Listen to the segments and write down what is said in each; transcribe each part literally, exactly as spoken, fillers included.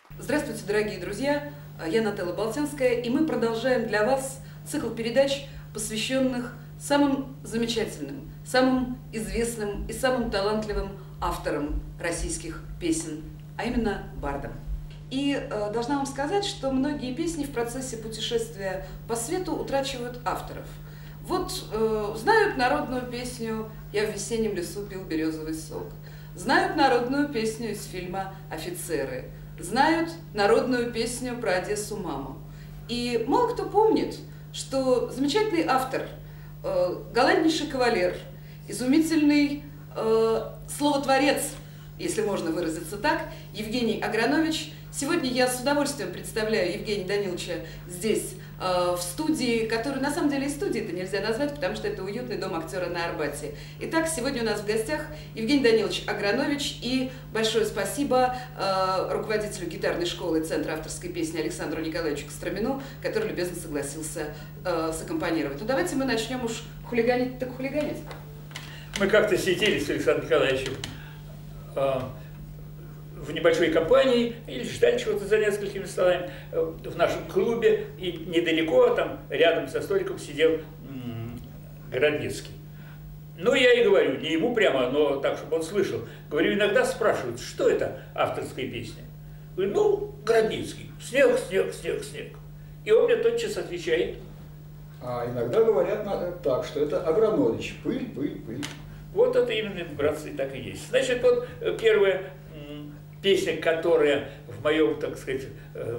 Здравствуйте, дорогие друзья! Я Нателла Болтянская, и мы продолжаем для вас цикл передач, посвященных самым замечательным, самым известным и самым талантливым авторам российских песен, а именно бардам. И э, должна вам сказать, что многие песни в процессе путешествия по свету утрачивают авторов. Вот э, знают народную песню «Я в весеннем лесу пил березовый сок», знают народную песню из фильма «Офицеры», знают народную песню про Одессу маму. И мало кто помнит, что замечательный автор, э, галантнейший кавалер, изумительный э, словотворец, если можно выразиться так, Евгений Агранович. Сегодня я с удовольствием представляю Евгения Даниловича здесь, э, в студии, которую на самом деле и студией-то нельзя назвать, потому что это уютный дом актера на Арбате. Итак, сегодня у нас в гостях Евгений Данилович Агранович, и большое спасибо э, руководителю гитарной школы Центра авторской песни Александру Николаевичу Костромину, который любезно согласился э, саккомпанировать. Ну давайте мы начнем уж хулиганить, так хулиганить. Мы как-то сидели с Александром Николаевичем э, в небольшой компании или ждали чего-то за несколькими столами э, в нашем клубе, и недалеко, там рядом со столиком сидел м, Городницкий. Ну, я и говорю, не ему прямо, но так, чтобы он слышал. Говорю, иногда спрашивают, что это авторская песня? Говорю, ну, Городницкий, снег, снег, снег, снег. И он мне тотчас отвечает. А иногда говорят так, что это Агранович, пыль, пыль, пыль. Вот это именно, братцы, так и есть. Значит, вот первая песня, которая в моем, так сказать, э,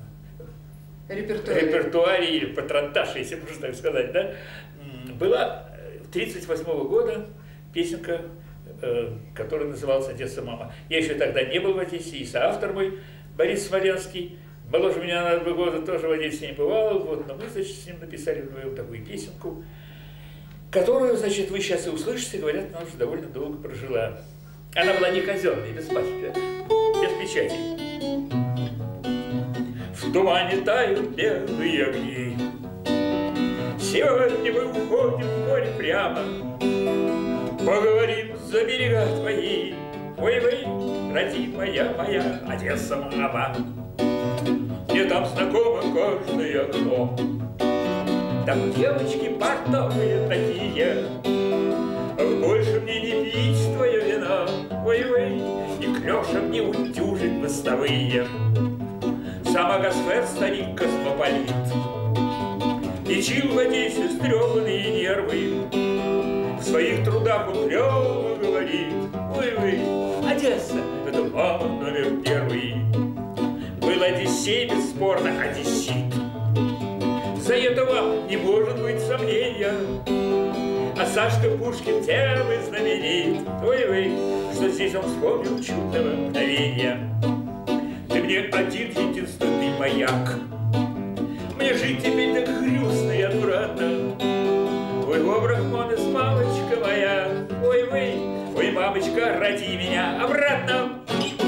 репертуаре. репертуаре или патронташе, если можно так сказать, да, была тридцать восьмого года песенка, э, которая называлась «Одесса мама». Я еще тогда не был в Одессе, и соавтор мой Борис Смоленский, моложе меня на два года, тоже в Одессе не бывал, вот, но мы, значит, с ним написали вдвоем такую песенку, которую, значит, вы сейчас и услышите, говорят, она уже довольно долго прожила. Она была не казенная, без пачки, без печати. В тумане тают белые огни. Сегодня мы уходим в море прямо. Поговорим за берега твои. Ой, вы, родимая моя Одесса мама. Мне там знакомо каждое окно. Там девочки портовые такие. Больше мне не пить твое вино, ой-ой, и клёшем не утюжить мостовые. Сам Агасфер, старик космополит, лечил в Одессе стрёмные нервы. В своих трудах он прямо говорит, ой-ой, Одесса — это мама номер первый. Был Одиссей, бесспорно, одессит. За это вам не может быть сомнения. А Сашка Пушкин тем и знаменит, ой-ой, что здесь он вспомнил чудного мгновения. Ты мне один единственный маяк. Мне жить теперь так грустно и отвратно. Ой, о, Брахмонес, мамочка моя, ой-ой, ой, мамочка, роди меня обратно.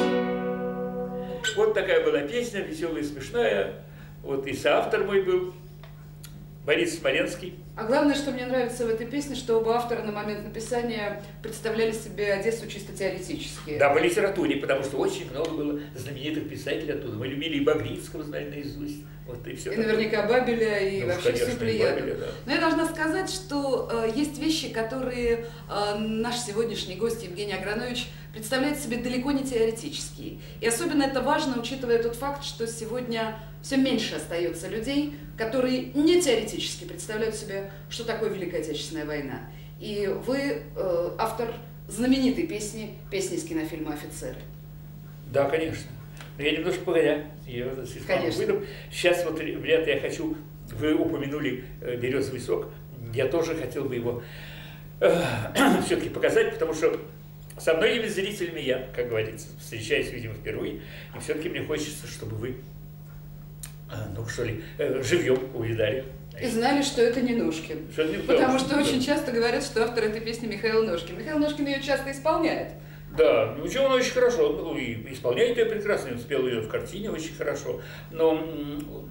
Вот такая была песня, веселая и смешная. Вот и соавтор мой был Борис Смоленский. А главное, что мне нравится в этой песне, что оба автора на момент написания представляли себе Одессу чисто теоретически. Да, по литературе, потому что очень много было знаменитых писателей оттуда. Мы любили и Багрицкого, знали наизусть. Вот и все. И наверняка Бабеля, и ну, вообще конечно, всю плеяду. Бабеля, да. Но я должна сказать, что э, есть вещи, которые э, наш сегодняшний гость Евгений Агранович представляет себе далеко не теоретические. И особенно это важно, учитывая тот факт, что сегодня все меньше остается людей, которые не теоретически представляют себе, что такое Великая Отечественная война. И вы э, автор знаменитой песни, песни из кинофильма «Офицеры». Да, конечно. Но я немножко погодя, я выйду. Сейчас вот, ребята, я хочу, вы упомянули э, березовый сок, я тоже хотел бы его э, все-таки показать, потому что со многими зрителями я, как говорится, встречаюсь, видимо, впервые, и все-таки мне хочется, чтобы вы, э, ну что ли, э, живьем увидали. И знали, что это не Ножкин. Что не Потому что очень часто говорят, что автор этой песни Михаил Ножкин. Михаил Ножкин ее часто исполняет. Да, ну он очень хорошо, ну, и исполняет ее прекрасно, он спел ее в картине очень хорошо, но,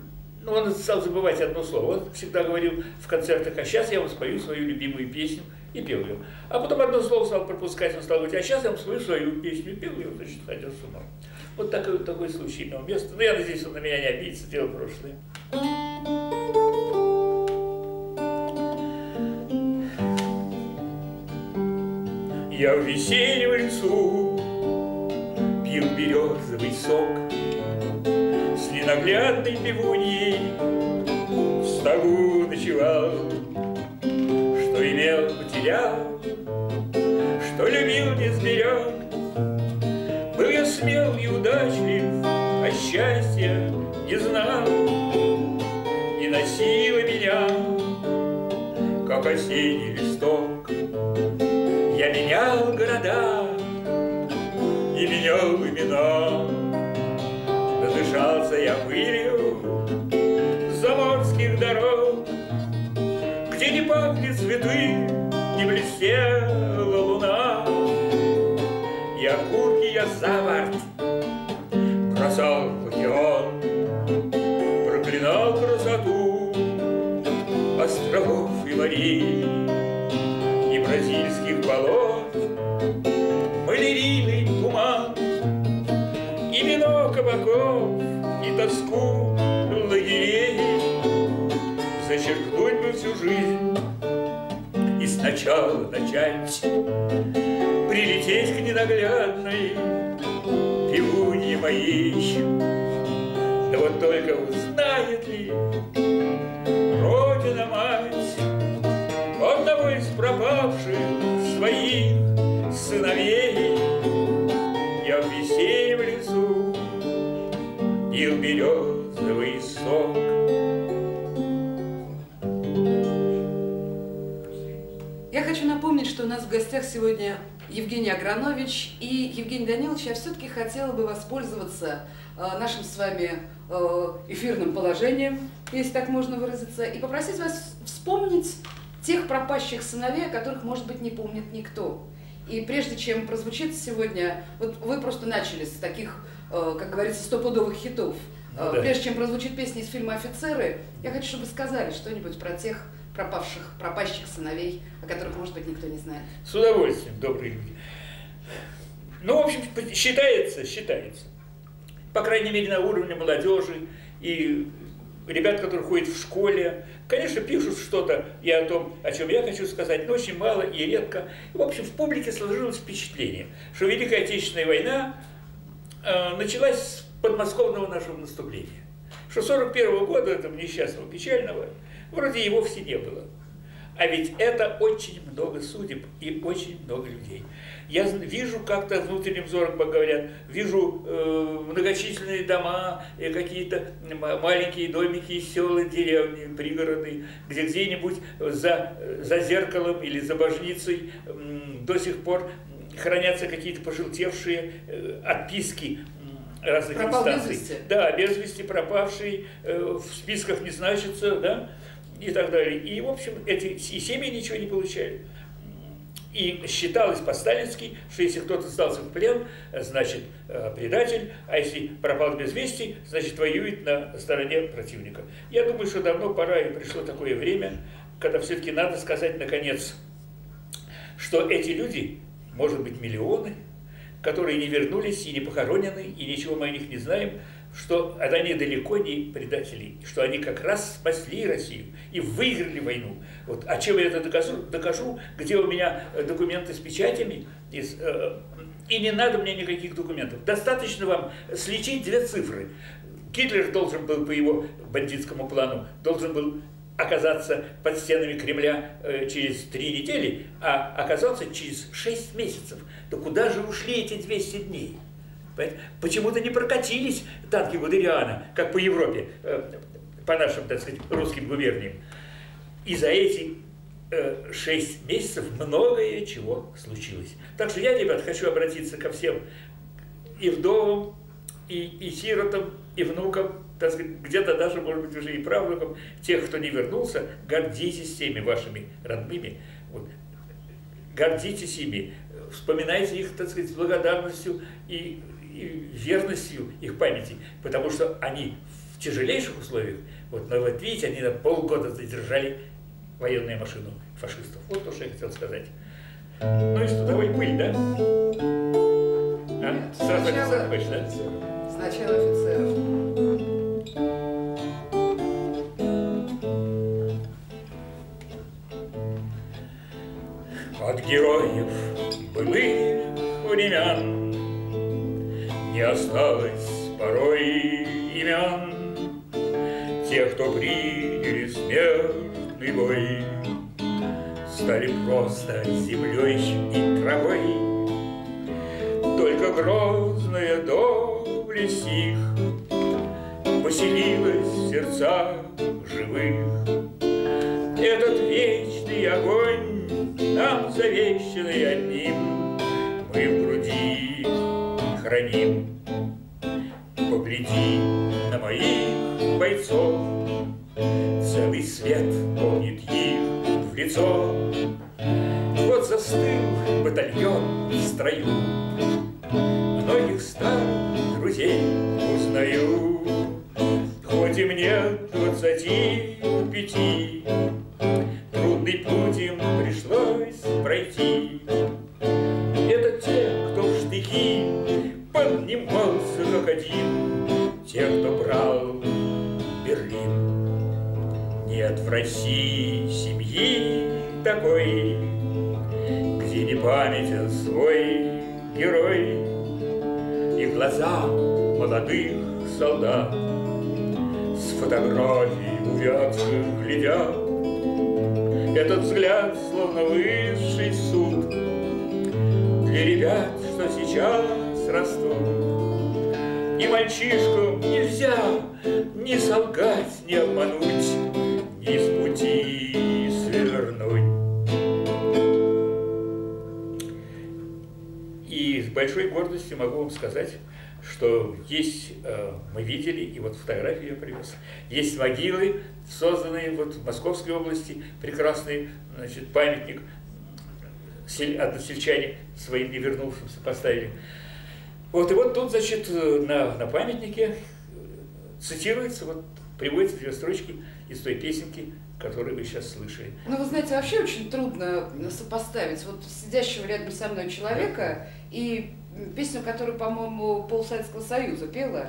но он стал забывать одно слово. Он всегда говорил в концертах, а сейчас я вам спою свою любимую песню, и пел ее. А потом одно слово стал пропускать, он стал говорить, а сейчас я вам свою свою песню пел, и он, значит, ходил с ума. Вот такой, такой случай имел место. Но я надеюсь, он на меня не обидится, дело прошлое. Я в весеннем лесу пил березовый сок с ненаглядной пивуньей, в стогу ночевал, что имел, потерял, что любил, не сберег. Был я смел и удачлив, а счастья не знал, и носило меня, как осенний листок. Я менял города и менял имена, надышался я пылью заморских дорог, где не пахли цветы, не блестела луна. И окурки я за борт бросал в океан, проклинал красоту островов и морей и бразильских болот, малярийный туман, и вино кабаков, и тоску лагерей. Зачеркнуть бы всю жизнь и сначала начать, прилететь к ненаглядной пивунье моей. Да вот только узнает ли Родина-мать одного из пропавших своих сыновей? Я в весеннем лесу пил березовый сок. Я хочу напомнить, что у нас в гостях сегодня Евгений Агранович. И, Евгений Данилович, я все-таки хотела бы воспользоваться э, нашим с вами э, эфирным положением, если так можно выразиться, и попросить вас вспомнить тех пропащих сыновей, о которых, может быть, не помнит никто. И прежде чем прозвучит сегодня, вот вы просто начали с таких, э, как говорится, стопудовых хитов. Ну, э, да. Прежде чем прозвучит песня из фильма «Офицеры», я хочу, чтобы вы сказали что-нибудь про тех пропавших, пропащих сыновей, о которых, может быть, никто не знает. С удовольствием, добрые люди. Ну, в общем, считается, считается. По крайней мере, на уровне молодежи и ребят, которые ходят в школе, конечно, пишут что-то и о том, о чем я хочу сказать, но очень мало и редко. И, в общем, в публике сложилось впечатление, что Великая Отечественная война э, началась с подмосковного нашего наступления. Что сорок первого года, этого несчастного, печального, вроде и вовсе не было. А ведь это очень много судеб и очень много людей. Я вижу как-то внутренним взором, как говорят, вижу э, многочисленные дома, э, какие-то маленькие домики, села, деревни, пригороды, где где-нибудь за, за зеркалом или за божницей э, до сих пор хранятся какие-то пожелтевшие э, отписки разных Пропал инстанций. без вести. Да, без вести пропавшие, э, в списках не значатся, да, и так далее. И, в общем, эти и семьи ничего не получали. И считалось по-сталински, что если кто-то сдался в плен, значит, предатель, а если пропал без вести, значит, воюет на стороне противника. Я думаю, что давно пора и пришло такое время, когда все-таки надо сказать, наконец, что эти люди, может быть, миллионы, которые не вернулись и не похоронены, и ничего мы о них не знаем, что они далеко не предатели, что они как раз спасли Россию и выиграли войну. Вот, а чем я это докажу? докажу, где у меня документы с печатями, из, э, и не надо мне никаких документов. Достаточно вам сличить две цифры. Гитлер должен был по его бандитскому плану, должен был оказаться под стенами Кремля э, через три недели, а оказался через шесть месяцев. Да куда же ушли эти двести дней? Почему-то не прокатились танки Гудериана, как по Европе, по нашим, так сказать, русским губерниям. И за эти шесть месяцев многое чего случилось. Так что я, ребят, хочу обратиться ко всем и вдовам, и, и сиротам, и внукам, так сказать, где-то даже, может быть, уже и правнукам, тех, кто не вернулся, гордитесь теми вашими родными, вот, гордитесь ими, вспоминайте их, так сказать, с благодарностью и, и верностью их памяти, потому что они в тяжелейших условиях, вот, но вот видите, они на полгода задержали военную машину. фашистов. Вот то, что я хотел сказать. Ну и что, давай пыль, да? А? Нет, Сразу сначала- офицер хочешь, да? Сначала офицеров. От героев былых времен не осталось порой имен тех, кто приняли смертный бой, стали просто землей и травой. Только грозная доблесть их поселилась в сердцах живых. Этот вечный огонь, нам завещанный одним, мы в груди храним. Погляди на моих бойцов, целый свет помнит их в лицо. Вот застыл батальон в строю, многих старых друзей узнаю. Хоть им нет двадцати пяти, трудный путь им пришлось пройти. Это те, кто в штыки поднимался как один, те, кто брал Берлин. Нет в России семьи такой, где не памятен свой герой. И глаза молодых солдат с фотографий увядших глядят. Этот взгляд словно высший суд для ребят, что сейчас растут. И мальчишкам нельзя ни солгать, ни обмануть, ни с пути свернуть. И с большой гордостью могу вам сказать, что есть, э, мы видели, и вот фотографии я привез, есть могилы, созданные вот в Московской области, прекрасный, значит, памятник, сель, односельчане своим невернувшимся поставили. Вот, и вот тут, значит, на, на памятнике цитируется, вот, приводятся две строчки из той песенки, которую вы сейчас слышали. Ну, вы знаете, вообще очень трудно сопоставить вот сидящего рядом со мной человека и песню, которую, по-моему, полсоветского Союза пела.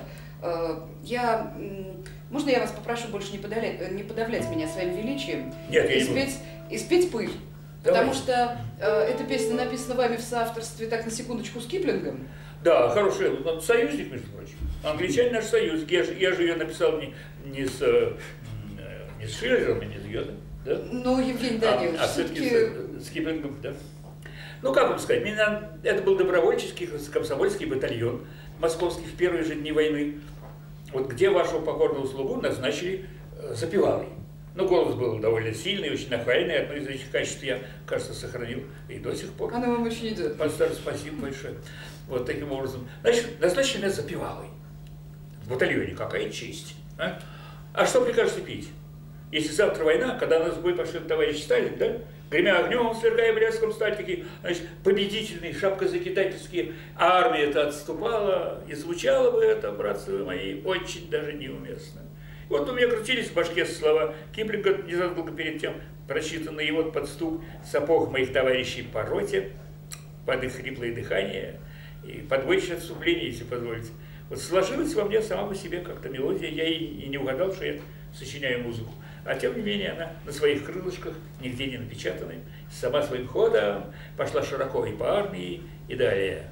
Я, можно я вас попрошу больше не подавлять, не подавлять меня своим величием? Нет, я и не буду. спеть, и спеть «Пыль». Давай. Потому что э, эта песня написана вами в соавторстве, так, на секундочку, с Киплингом. Да, хороший, он союзник, между прочим. Англичане наш союзник. Я же, я же ее написал не, не с, не с Шиллером, не с Гёте, да? Ну, Евгений Данилович, а, а все-таки все-таки... с, с Киплингом, да. Ну, как вам сказать, меня, это был добровольческий комсомольский батальон московский в первые же дни войны, вот где вашего покорного слугу назначили э, запевалой. Ну, голос был довольно сильный, очень нахальный, одно из этих качеств я, кажется, сохранил и до сих пор. Она вам очень идет. Пастор, спасибо большое. Вот таким образом. Значит, назначили меня запевалой. В батальоне какая честь. А, а что прикажете петь? Если завтра война, когда на сбой пошлет товарищ Сталин, да? Гремя огнем, сверкая блеском сталь, такие, значит, победительные, шапкозакидательские, а армия-то отступала, и звучало бы это, братцы мои, очень даже неуместно. Вот у меня крутились в башке слова Киплинга, незадолго перед тем, прочитанные, и вот под стук сапог моих товарищей по роте, под их хриплое дыхание, и под бойчное отступление, если позволите. Вот сложилась во мне сама по себе как-то мелодия, я и, и не угадал, что я сочиняю музыку. А тем не менее она на своих крылышках, нигде не напечатанной, сама своим ходом пошла широко и по армии, и далее.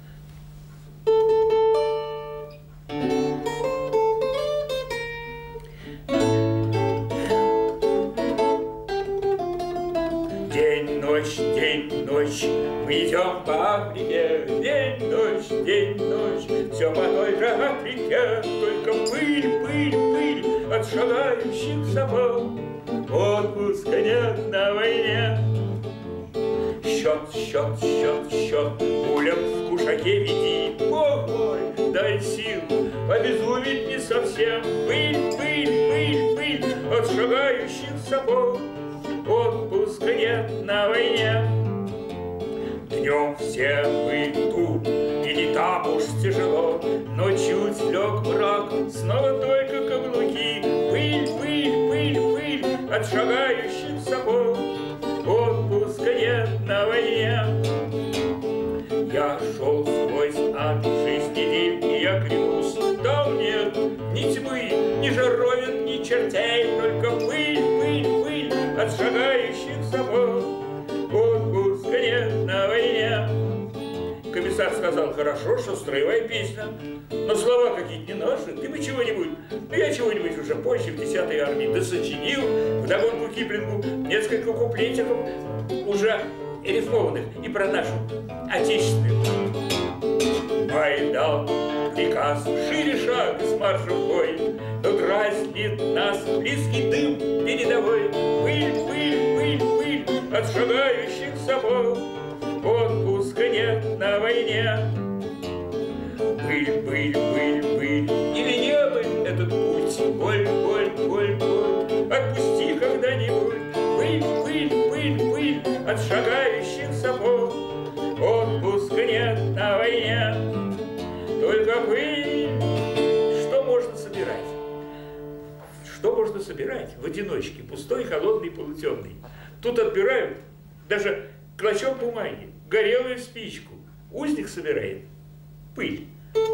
День, ночь, день, ночь, мы идем по Африке. День, ночь, день, ночь, все по той же Африке. Только пыль, пыль, пыль от шагающих сапог. Отпуска нет на войне. Счет, счет, счет, счет, пулям в кушаке веди. Бог мой, дай сил, обезумить не совсем. Пыль, пыль, пыль, пыль от шагающих сапог. Отпуска нет на войне. Днем все мы тут, и не так уж тяжело, но чуть лег мрак, снова только каблуки. Пыль, пыль, пыль, пыль от шагающих сапог. лететь, только пыль, пыль, пыль от шагающих сапог. Отпуска нет на войне. Комиссар сказал: хорошо, что строевая песня, но слова какие-то не наши. Ты бы чего-нибудь, ну я чего-нибудь уже позже в десятой армии досочинил, вдогонку Киплингу несколько куплетиков, уже рифмованных и про нашу отечественную. Майдан, приказ, шире шаг с марша в бой, но дразнит нас близкий дым передовой. Пыль, пыль, пыль, пыль от шагающих сапог. Отпуска нет на войне. Пыль, пыль, пыль, пыль. Или не быль этот путь. Боль, боль, боль, боль. Отпусти когда-нибудь. Пыль, пыль, пыль, пыль от шагающих сапог. Отпуска нет на войне. Только пыль. Что можно собирать? Что можно собирать в одиночке? Пустой, холодный, полутемный. Тут отбирают даже клочок бумаги, горелую спичку. Узник собирает пыль.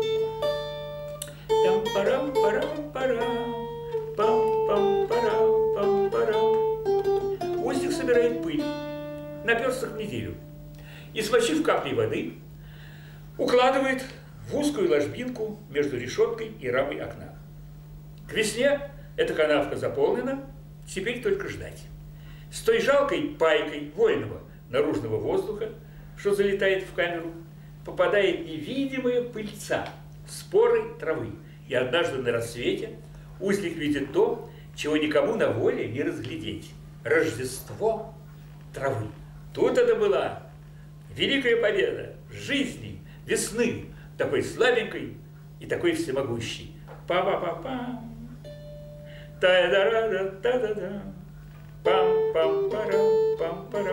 Там парам парам парам пам пам парам пам парам. Узник собирает пыль, наперсток в неделю, и, смочив каплей воды, укладывает в узкую ложбинку между решеткой и рамой окна. К весне эта канавка заполнена, теперь только ждать. С той жалкой пайкой вольного наружного воздуха, что залетает в камеру, попадает невидимая пыльца, споры травы. И однажды на рассвете узник видит то, чего никому на воле не разглядеть. Рождество травы. Тут это была великая победа жизни, весны, такой слабенькой и такой всемогущей. Па-па-па-пам, та-да-да-да, та-да-да, пам-пам-парам, пам-парам.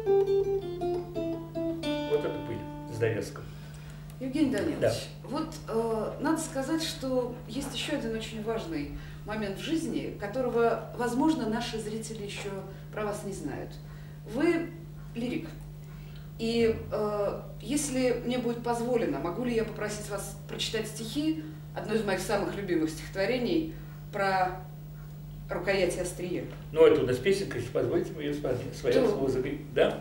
Вот это пыль с Донецком. Евгений Данилович, да. вот э, надо сказать, что есть еще один очень важный момент в жизни, которого, возможно, наши зрители еще про вас не знают. Вы лирик. И э, если мне будет позволено, могу ли я попросить вас прочитать стихи, одно из моих самых любимых стихотворений, про рукоять и острие? Ну, это у нас песенка, если позволите, мы ее исполним своей Да. музыкой. Да?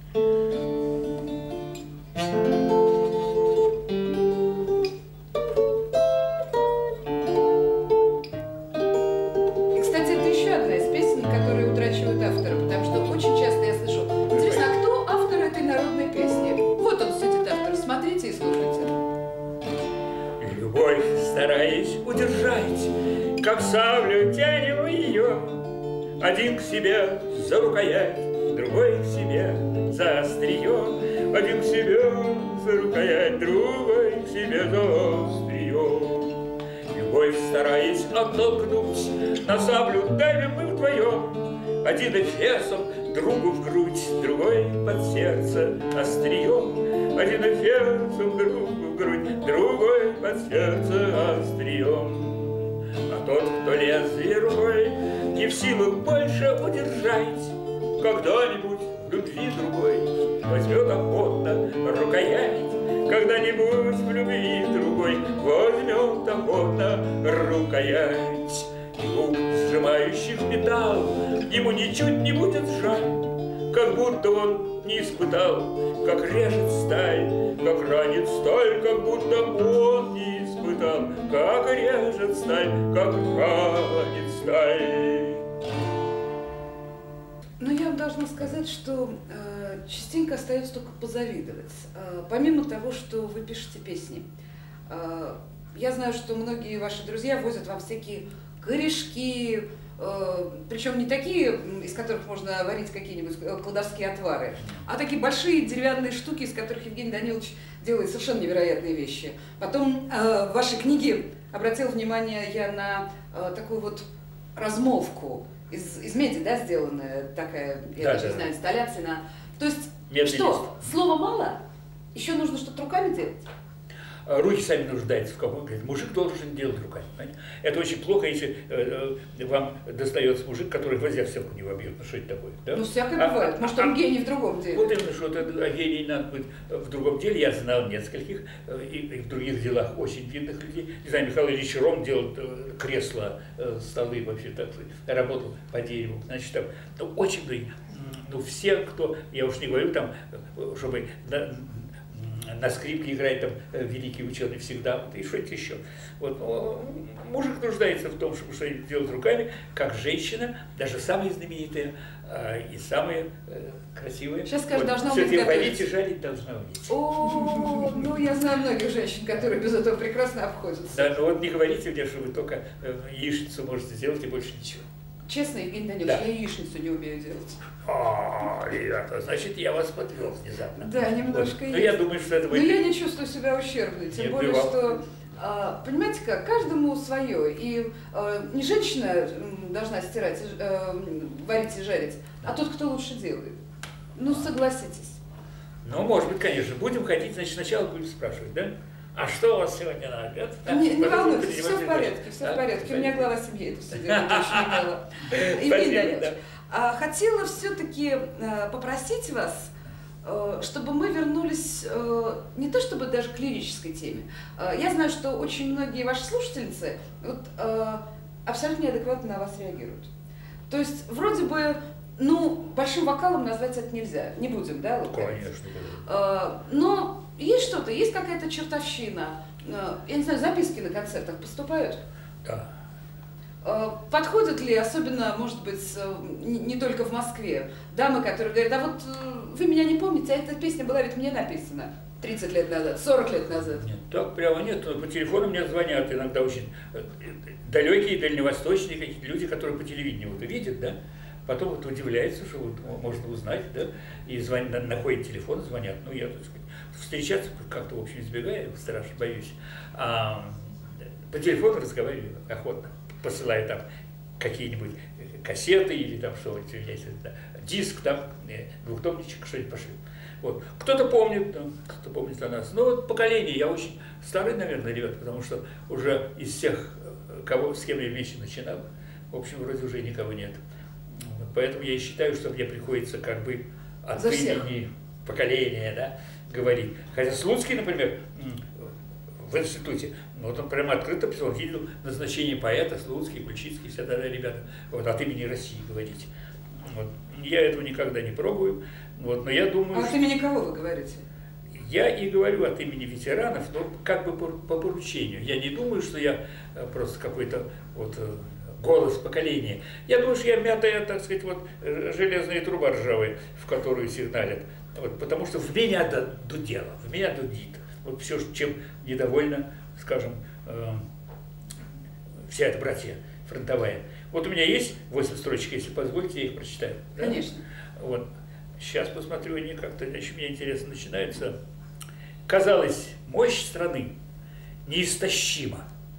И, кстати, это еще одна из песен, которые утрачивают автора, потому что очень часто я слышу: интересно, а кто автор этой народной песни? Вот он сидит, автор, смотрите и слушайте. Любовь, стараясь удержать, как саблю тянем ее, один к себе за рукоять, другой к себе за острие, один к себе за рукоять, другой к себе за острие. Любовь, стараясь оттолкнуть, на саблю давим мы вдвоем, один эфесом другу в грудь, другой под сердце острием, один эфесом другу в грудь, другой под сердце острием. А тот, кто лезвие рукой не в силах больше удержать, когда-нибудь в любви другой возьмет охотно рукоять, когда-нибудь в любви другой возьмет охотно рукоять. И рук, сжимающих металл, ему ничуть не будет жаль, как будто он не испытал, как режет сталь, как ранит сталь, как будто он не испытал, как режет сталь, как ранит сталь. Но я вам должна сказать, что э, частенько остается только позавидовать. Э, помимо того, что вы пишете песни, э, я знаю, что многие ваши друзья возят вам всякие корешки, э, причем не такие, из которых можно варить какие-нибудь колдовские отвары, а такие большие деревянные штуки, из которых Евгений Данилович делает совершенно невероятные вещи. Потом э, в вашей книге обратил внимание я на э, такую вот размолвку. Из, из меди, да, сделанная такая, я да, даже да. не знаю, инсталляция на... То есть, Медный что, лист. слова мало? Еще нужно что-то руками делать? руки сами нуждаются в ком. Мужик должен делать руками. Понимаете? Это очень плохо, если э, э, вам достается мужик, который гвоздя в стенку не вобьет. Ну что это такое? Да? Ну всякое бывает. Может, он гений в другом деле. Вот именно, что это гений надо быть в другом деле. Я знал нескольких э, и, и в других делах очень видных людей. Не знаю, Михаил Ильич Ром делал э, кресла, э, столы, вообще так работал по дереву. Значит, там, ну, очень многие. Ну, все, кто, я уж не говорю там, чтобы на, на скрипке играет там великий ученый всегда, вот, и что-то еще. Вот, ну, мужик нуждается в том, чтобы что-нибудь делать руками, как женщина, даже самые знаменитые э, и самые э, красивые. Сейчас, скажешь, вот, должна все уметь варить и жарить должна уметь. О, ну я знаю многих женщин, которые без этого прекрасно обходятся. Да, ну вот не говорите мне, что вы только э, яичницу можете сделать и больше ничего. Честно, Евгений Данилович, да. Я яичницу не умею делать. А, ребята, значит, я вас подвел внезапно. Да, немножко вот. есть. Но я думаю, что это... Но я не чувствую себя ущербной, тем Нет, более, бывало. что, а, понимаете как, каждому свое. И а, не женщина должна стирать, а, варить и жарить, а тот, кто лучше делает. Ну, согласитесь. Ну, может быть, конечно. Будем ходить, значит, сначала будем спрашивать, да? А что у вас сегодня на обед? Да? Не, не волнуйтесь, все в порядке, все да? в порядке. Спасибо. У меня глава семьи это все делает очень умело. Евгений Данилович, хотела все-таки попросить вас, чтобы мы вернулись не то чтобы даже к лирической теме. Я знаю, что очень многие ваши слушательницы вот, абсолютно неадекватно на вас реагируют. То есть вроде бы, ну, большим вокалом назвать это нельзя, не будем, да, лукавить? Конечно. Но есть что-то, есть какая-то чертовщина, я не знаю, записки на концертах поступают? Да. Подходят ли, особенно, может быть, не только в Москве, дамы, которые говорят, а вот вы меня не помните, а эта песня была ведь мне написана тридцать лет назад, сорок лет назад. Нет, так прямо нет, но по телефону мне звонят иногда очень далекие, дальневосточные какие-то люди, которые по телевидению вот видят, да, потом вот удивляются, что вот можно узнать, да, и звонят, находят телефон, звонят, ну я, так сказать, встречаться как-то, в общем, избегаю, страшно боюсь, а по телефону разговариваю охотно. Посылаю там какие-нибудь кассеты или там что-нибудь, да, диск, там, двухтомничек, что-нибудь пошлю. Вот. Кто-то помнит, там, кто-то помнит о нас. Но вот поколение, я очень старый, наверное, ребят, потому что уже из всех, кого, с кем я вместе начинал, в общем, вроде уже никого нет. Вот. Поэтому я и считаю, что мне приходится как бы от имени поколения, да, говорить. Хотя Слуцкий, например, в институте, ну, вот он прямо открыто писал, он видел назначение поэта, Слуцкий, Ключицкий, все тогда ребята, вот, от имени России говорить. Вот. Я этого никогда не пробую, вот, но я думаю... А от имени кого вы говорите? Я и говорю от имени ветеранов, но как бы по, по поручению. Я не думаю, что я просто какой-то вот голос поколения. Я думаю, что я мятая, так сказать, вот железная труба ржавая, в которую сигналят. Вот, потому что в меня дудело, в меня дудит. Вот все, чем недовольна, скажем, э, вся эта братья фронтовая. Вот у меня есть восемь строчек, если позволите, я их прочитаю. Конечно. Да? Вот. Сейчас посмотрю, они как-то, еще мне интересно начинаются. Казалось, мощь страны неистощима,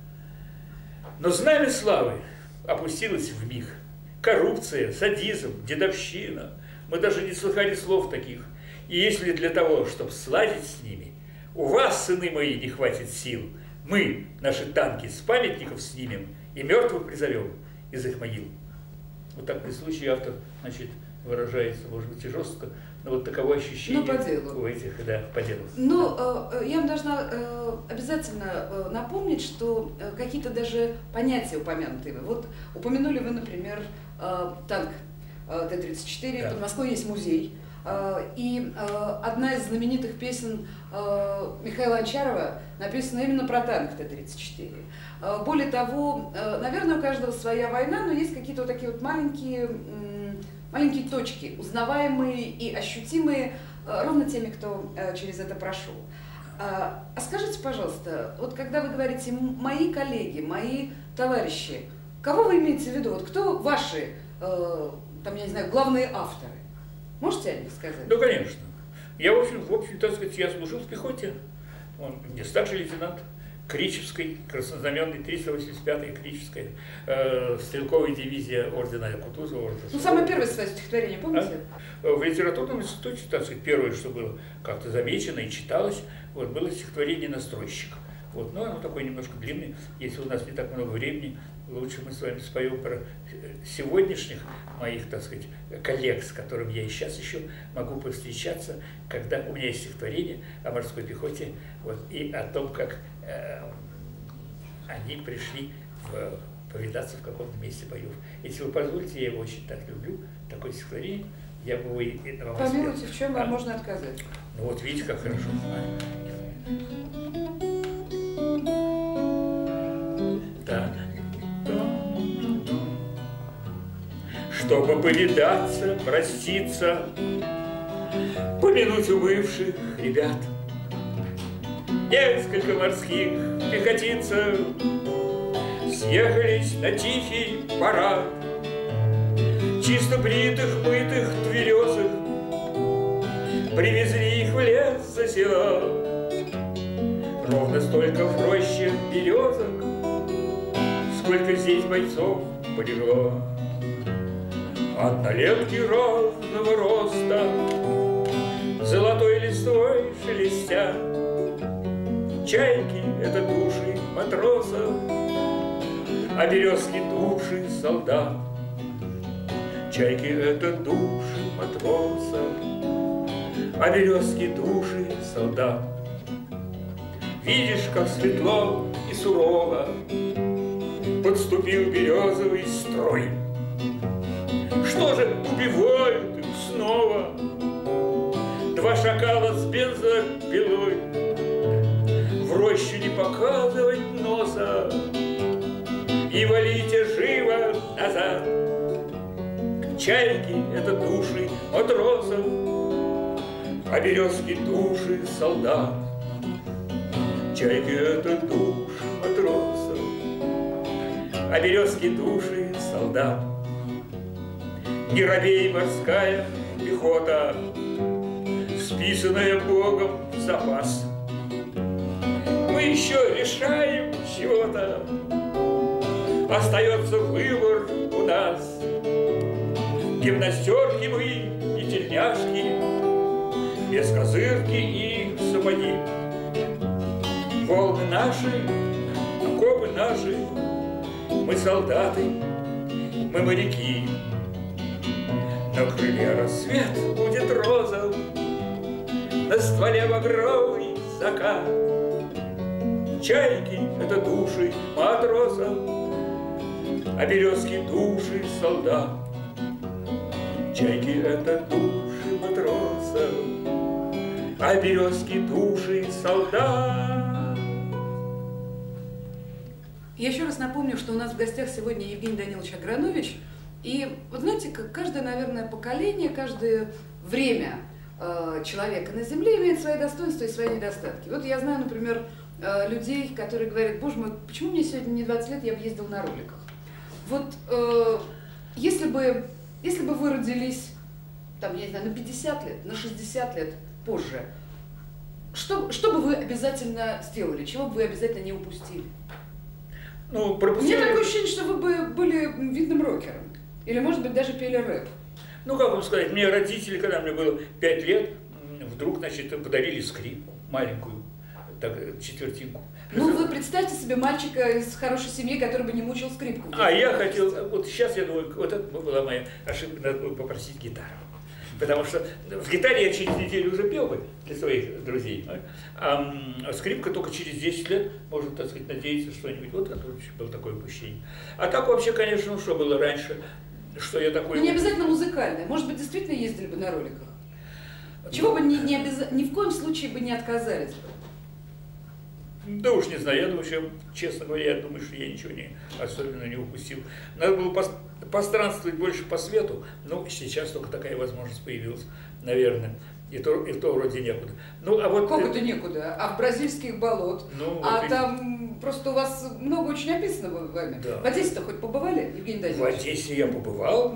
но знамя славы опустилось вмиг. Коррупция, садизм, дедовщина. Мы даже не слыхали слов таких. И если для того, чтобы сладить с ними, у вас, сыны мои, не хватит сил, мы наши танки с памятников снимем и мертвых призовем из их могил. Вот так при случае автор, значит, выражается, может быть, и жестко, но вот таково ощущение ну, по делу. у этих, да, по делу. Ну, э, я вам должна э, обязательно э, напомнить, что э, какие-то даже понятия упомянутые. Вот упомянули вы, например, э, танк э, Т тридцать четыре, да. Под Москвой есть музей. И одна из знаменитых песен Михаила Анчарова написана именно про танк Т тридцать четыре. Более того, наверное, у каждого своя война, но есть какие-то вот такие вот маленькие, маленькие точки, узнаваемые и ощутимые ровно теми, кто через это прошел. А скажите, пожалуйста, вот когда вы говорите «мои коллеги», «мои товарищи», кого вы имеете в виду? Вот кто ваши, там, я не знаю, главные авторы? Можете о них сказать? Ну, конечно. Я, в общем, в общем, так сказать, я служил в пехоте. Он мне старший лейтенант, Кричевской, краснознаменной триста восемьдесят пятая Кричевская э, стрелковая дивизия ордена Кутузова. Ордена ну, самое первое свое стихотворение, помните? А? В литературном институте, так сказать, первое, что было как-то замечено и читалось, вот, было стихотворение «Настройщик». Вот, но оно такое немножко длинное. Если у нас не так много времени, лучше мы с вами споем про сегодняшних моих, так сказать, коллег, с которыми я и сейчас еще могу повстречаться, когда у меня есть стихотворение о морской пехоте, вот, и о том, как э, они пришли в, повидаться в каком-то месте боев. Если вы позволите, я его очень так люблю, такое стихотворение, я бы его и вам спел. Помилуйте, в чем вам а? можно отказать? Ну вот видите, как хорошо. Так. Чтобы повидаться, проститься, помянуть убывших ребят. Несколько морских пехотинцев съехались на тихий парад. Чисто бритых, мытых, тверезых привезли их в лес за села. Ровно столько в роще березок, сколько здесь бойцов полегло. Однолетки разного роста, золотой листвой шелестят. Чайки — это души матросов, а березки — души солдат. Чайки — это души матросов, а березки — души солдат. Видишь, как светло и сурово подступил березовый строй. Что же, убивают их снова два шакала с бензопилой. В рощу не показывать носа и валите живо назад. Чайки — это души матросов, а березки — души солдат. Чайки — это души матросов, а березки — души солдат. Не робей, морская пехота, списанная Богом в запас. Мы еще решаем чего-то, остается выбор у нас. Гимнастерки мы и тельняшки, без козырки и сапоги. Волны наши, окопы наши, мы солдаты, мы моряки. На крыле рассвет будет розов, на стволе багровый закат. Чайки — это души матросов, а березки — души солдат. Чайки — это души матросов, а березки — души солдат. Я еще раз напомню, что у нас в гостях сегодня Евгений Данилович Агранович. И вот знаете, как каждое, наверное, поколение, каждое время э, человека на Земле имеет свои достоинства и свои недостатки. Вот я знаю, например, э, людей, которые говорят: боже мой, почему мне сегодня не двадцать лет, я бы ездил на роликах. Вот э, если бы, если бы вы родились, там, я не знаю, на пятьдесят лет, на шестьдесят лет позже, что, что бы вы обязательно сделали, чего бы вы обязательно не упустили? Ну, У пропустили... меня такое ощущение, что вы бы были видным рокером. Или, может быть, даже пели рэп. Ну, как вам сказать, мне родители, когда мне было пять лет, вдруг, значит, подарили скрипку маленькую, так, четвертинку. Ну, вы представьте себе мальчика из хорошей семьи, который бы не мучил скрипку. А я хотел, вот сейчас я думаю, вот это была моя ошибка, надо было попросить гитару. Потому что в гитаре я через неделю уже пел бы для своих друзей, а скрипка только через десять лет можно, так сказать, надеяться что-нибудь. Вот это было такое упущение. А так вообще, конечно, ну, что было раньше, что я такой... Ну, не обязательно музыкальное. Может быть, действительно ездили бы на роликах? Чего бы ни, ни, обяз... ни в коем случае бы не отказались бы? Да уж не знаю, я думаю, что, честно говоря, я думаю, что я ничего не, особенно не упустил. Надо было пос, постранствовать больше по свету, но сейчас только такая возможность появилась, наверное. И то, и то вроде некуда. Ну, а вот... Как это некуда? А в бразильских болот? Ну, а вот там и... просто у вас много очень описано вами. Да. В Одессе-то хоть побывали, Евгений Данилович? В Одессе я побывал.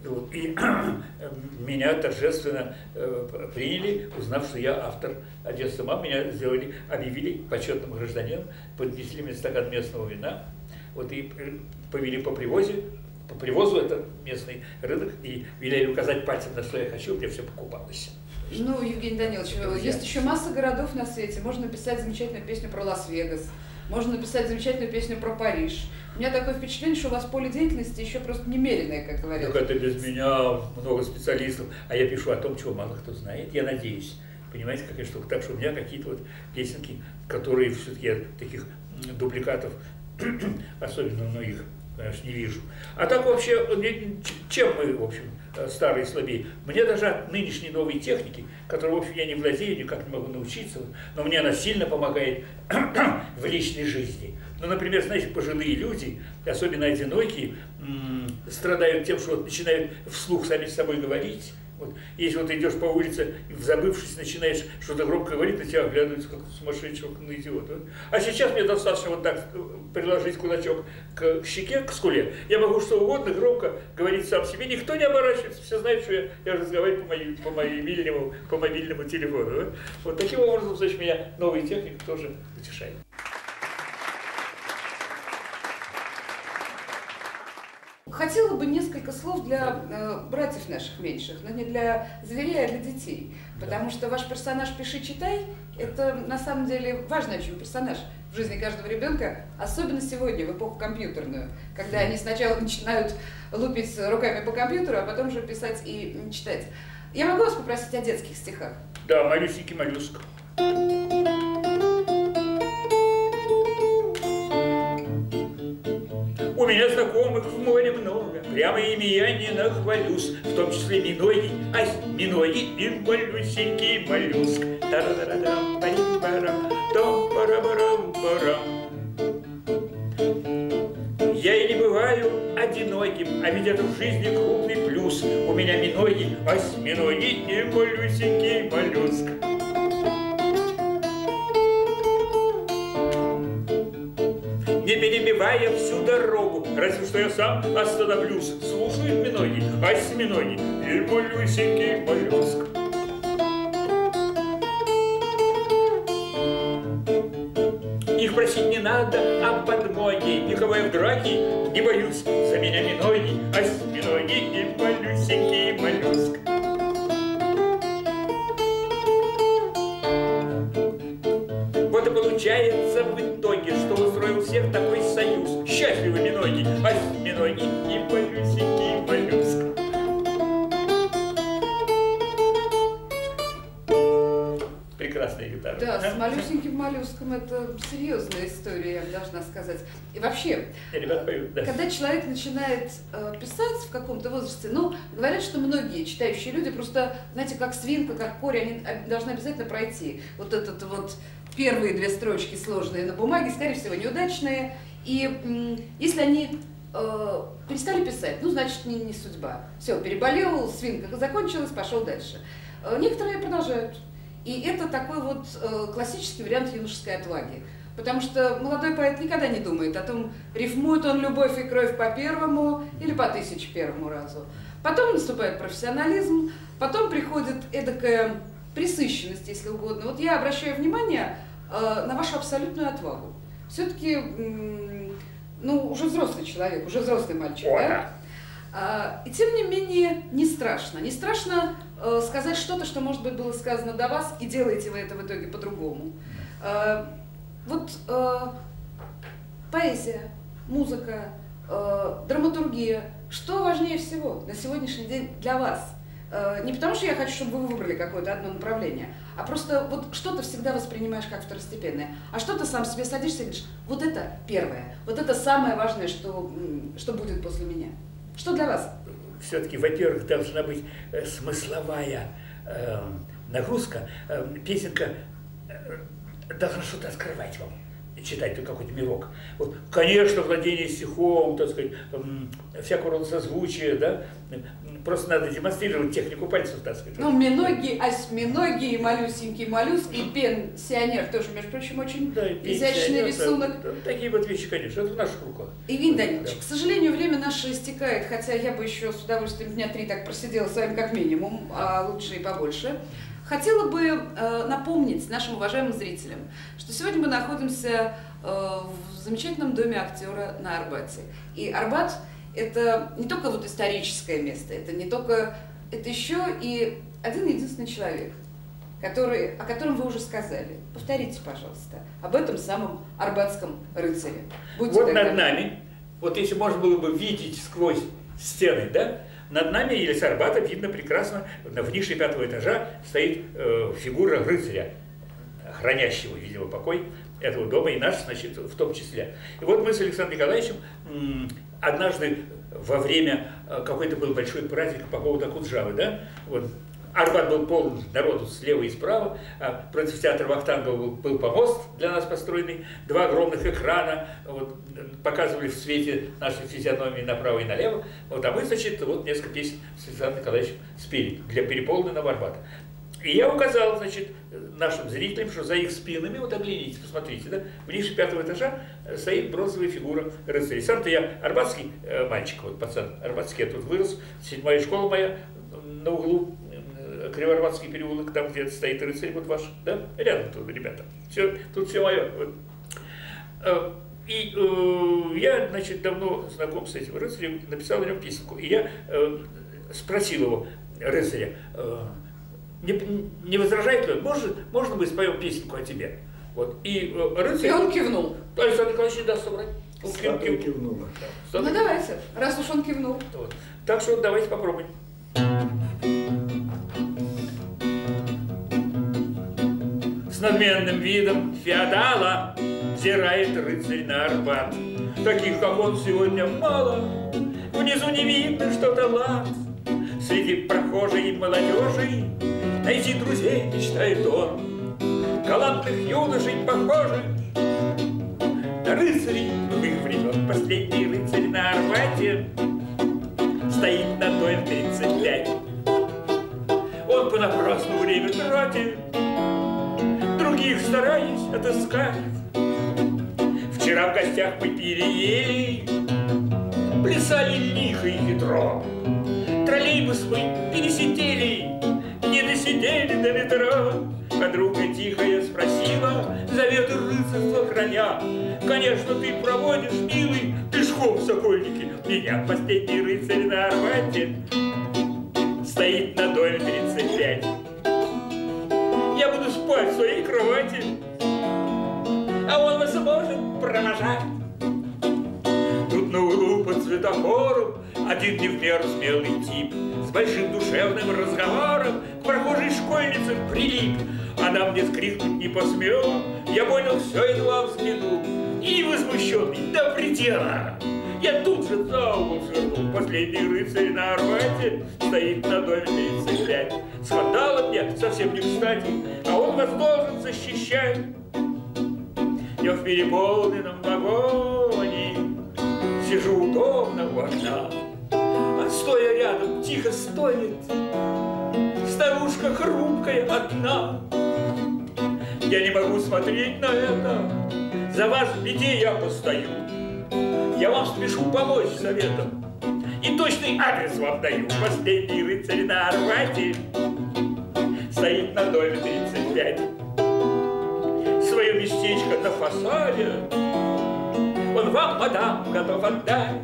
Вот. И меня торжественно э, приняли, узнав, что я автор «Одесса сама». Меня сделали, объявили почетным гражданином, поднесли мне стакан местного вина, вот, и повели по привозе, по привозу, это местный рынок, и велели указать пальцем на что я хочу, мне все покупалось. Ну, Евгений Данилович, есть еще масса городов на свете. Можно написать замечательную песню про Лас-Вегас, можно написать замечательную песню про Париж. У меня такое впечатление, что у вас поле деятельности еще просто немеренное, как говорят. Так это без меня много специалистов, а я пишу о том, чего мало кто знает, я надеюсь. Понимаете, какая штука? Так что у меня какие-то вот песенки, которые все-таки я таких дубликатов, особенно многих, конечно, не вижу. А так вообще, чем мы, в общем, старые слабее? Мне даже от нынешней новой техники, которой, в общем, я не владею, никак не могу научиться, но мне она сильно помогает в личной жизни. Ну, например, знаете, пожилые люди, особенно одинокие, страдают тем, что вот начинают вслух сами с собой говорить. Вот. Если вот идешь по улице, и, забывшись, начинаешь что-то громко говорить, на тебя оглядываются, как сумасшедшего, на идиота. А сейчас мне достаточно вот так приложить кулачок к щеке, к скуле. Я могу что угодно громко говорить сам себе. Никто не оборачивается, все знают, что я, я разговариваю по, моей, по, мобильному, по мобильному телефону. Да? Вот таким образом, значит, меня новая техника тоже утешает. Хотела бы несколько слов для э, братьев наших меньших, но не для зверей, а для детей. Потому что ваш персонаж «Пиши-читай» – это на самом деле важный очень персонаж в жизни каждого ребенка, особенно сегодня, в эпоху компьютерную, когда они сначала начинают лупить руками по компьютеру, а потом уже писать и читать. Я могу вас попросить о детских стихах? Да, малюсенький моллюск. У меня знакомых в море много, прямо ими я не нахвалюсь, в том числе миноги, ай, миноги и малюсенький моллюск. Та-ра-ра-рам, парим-парам, том-пара-барам-барам. Я и не бываю одиноким, а ведь это в жизни крупный плюс. У меня миноги, ай, миноги и малюсенький моллюск. Не перебивая всю дорогу, разве что я сам остановлюсь. Слушают миноги, ась миноги и малюсенький моллюск. Их просить не надо о подмоге, никого я в драке не боюсь. За меня миноги, ась миноги и малюсенький моллюск. Вот и получается в итоге, что устроил всех такой союз. Счастливы миноги, ась миноги и малюсенький моллюск. Прекрасная гитара. Да, с малюсеньким моллюском это серьезная история, я должна сказать. И вообще, Ребята поют, да. когда человек начинает э, писать в каком-то возрасте, ну, говорят, что многие читающие люди просто, знаете, как свинка, как корь, они должны обязательно пройти вот этот вот первые две строчки сложные на бумаге, скорее всего, неудачные. И м, если они э, перестали писать, ну, значит, не, не судьба. Все, переболел, свинка закончилась, пошел дальше. Э, некоторые продолжают. И это такой вот э, классический вариант юношеской отваги. Потому что молодой поэт никогда не думает о том, рифмует он любовь и кровь по первому или по тысяче первому разу. Потом наступает профессионализм, потом приходит эдакая пресыщенность, если угодно. Вот я обращаю внимание э, на вашу абсолютную отвагу. Все-таки, ну, уже взрослый человек, уже взрослый мальчик, О, да? да. А, и тем не менее, не страшно. Не страшно э, сказать что-то, что, может быть, было сказано до вас, и делаете вы это в итоге по-другому. Э, вот э, поэзия, музыка, э, драматургия. Что важнее всего на сегодняшний день для вас? Э, не потому что я хочу, чтобы вы выбрали какое-то одно направление, а просто вот что-то всегда воспринимаешь как второстепенное, а что-то сам себе садишься и говоришь, вот это первое, вот это самое важное, что, что будет после меня. Что для вас? Все-таки, во-первых, должна быть э, смысловая э, нагрузка. Э, песенка э, должна что-то открывать вам. читать какой-то мирок. Вот, конечно, владение стихом, так сказать, всякого рода созвучия, да, просто надо демонстрировать технику пальцев, так сказать. Ну, миноги, осьминоги, малюсенький моллюск и пенсионер тоже, между прочим, очень да, изящный рисунок. Да, такие вот вещи, конечно, это в наших руках. Евгений Данилович, да. К сожалению, время наше истекает, хотя я бы еще с удовольствием дня три так просидела с вами как минимум, а лучше и побольше. Хотела бы э, напомнить нашим уважаемым зрителям, что сегодня мы находимся э, в замечательном доме актера на Арбате. И Арбат – это не только вот историческое место, это не только, это еще и один единственный человек, который, о котором вы уже сказали. Повторите, пожалуйста, об этом самом арбатском рыцаре. Будьте вот тогда... над нами, вот если можно было бы видеть сквозь стены, да, над нами или с Арбата видно прекрасно, в нише пятого этажа стоит э, фигура рыцаря, хранящего, видимо, покой этого дома, и наш, значит, в том числе. И вот мы с Александром Николаевичем м, однажды во время, э, какой-то был большой праздник по поводу Акуджавы, да, вот, Арбат был полон народу слева и справа, а против театра Вахтангова был, был помост для нас построенный, два огромных экрана вот, показывали в свете нашей физиономии направо и налево. Вот, а мы, значит, вот несколько песен с Александром Николаевичем спели для переполненного Арбата. И я указал, значит, нашим зрителям, что за их спинами, вот оглянитесь, посмотрите, да, в нише пятого этажа стоит бронзовая фигура рыцаря. Сам-то я арбатский э, мальчик, вот пацан арбатский, я тут вырос, седьмая школа моя на углу, Криворватский переулок, там где стоит рыцарь, вот ваш, да, рядом тут, ребята, все, тут все мое. Вот. И э, я, значит, давно знаком с этим рыцарем, написал о нем песенку, и я э, спросил его, рыцаря, э, не, не возражает ли он, можно, можно мы споем песенку о тебе? Вот. И э, рыцарь... И он кивнул. Александр Николаевич не даст собрать. Статуя кивнула. Да. Ну давайте, раз уж он кивнул. Вот. Так что давайте попробуем. С надменным видом феодала взирает рыцарь на Арбат. Таких, как он, сегодня мало. Внизу не видно, что талант. Среди прохожей молодежи найти друзей мечтает он. Галантных юношей похожих на рыцарей былых времен. Последний рыцарь на Арбате стоит на доме тридцать пять. Он понапрасну время тратит, других стараясь отыскать. Вчера в гостях мы пили ей, плясали лихо и хитро. Троллейбус мы пересидели, не досидели до метро. Подруга тихая спросила, заветы рыцарства храня: конечно, ты проводишь, милый, пешком в Сокольнике меня. Последний рыцарь на Арбате стоит на доме тридцать пять. Я буду спать в своей кровати, а он вас может провожать. Тут на углу под светофором один не в меру смелый тип с большим душевным разговором к прохожей школьнице прилип. Она мне скрикнуть не посмела, я понял все, едва взглянул, и возмущенный до предела я тут же за угол свернул. Последний рыцарь на Арбате стоит на доме тридцать пять. Скандал мне совсем не кстати, а он вас должен защищать. Я в переполненном вагоне сижу удобно у окна, а стоя рядом тихо стонет старушка хрупкая одна. Я не могу смотреть на это, за вас в беде я постою. Я вам спешу помочь советом и точный адрес вам даю. Последний рыцарь на Арбате стоит на доме тридцать пять. Свое местечко на фасаде он вам, мадам, готов отдать.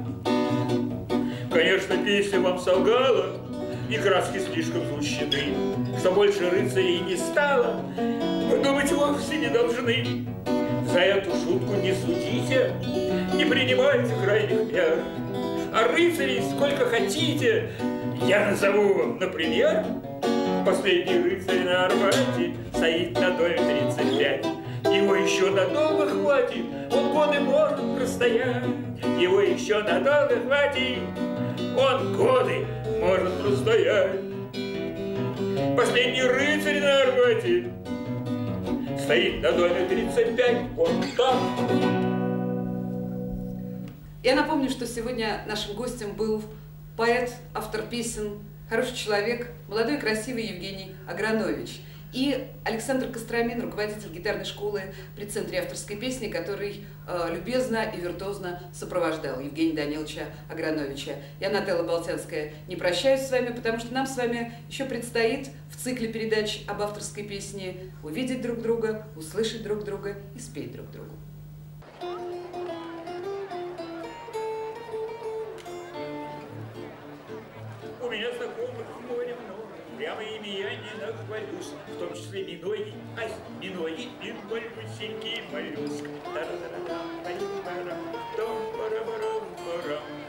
Конечно, песня вам солгала, и краски слишком сгущены, что больше рыцарей не стало, вы думать вовсе не должны. За эту шутку не судите, не принимайте крайних мер, а рыцарей сколько хотите, я назову вам, например. Последний рыцарь на Арбате стоит на доме тридцать пять. Его еще надолго хватит, он годы может простоять. Его еще надолго хватит, он годы может простоять. Последний рыцарь на Арбате стоит на доме тридцать пять, вот там. Я напомню, что сегодня нашим гостем был поэт, автор песен, хороший человек, молодой и красивый Евгений Агранович. И Александр Костромин, руководитель гитарной школы при Центре авторской песни, который э, любезно и виртуозно сопровождал Евгения Даниловича Аграновича. Я, Нателла Болтянская, не прощаюсь с вами, потому что нам с вами еще предстоит в цикле передач об авторской песне увидеть друг друга, услышать друг друга и спеть друг другу. У меня знакомых море много, прямо ими я не нахвалюсь, в том числе миноги, ай, миноги, и малюсенький моллюск. Та-ра-ра-ра, парим-парам, том-пара-парам-парам.